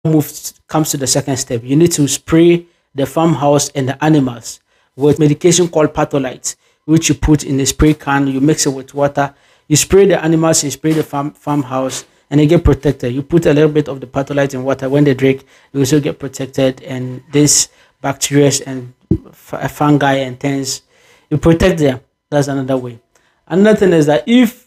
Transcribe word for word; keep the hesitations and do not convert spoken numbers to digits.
Moves comes to the second step. You need to spray the farmhouse and the animals with medication called patholites, which you put in a spray can. You mix it with water. You spray the animals, you spray the farm farmhouse, and they get protected. You put a little bit of the patholite in water. When they drink, they also get protected. And this bacteria and fungi and things, you protect them. That's another way. Another thing is that if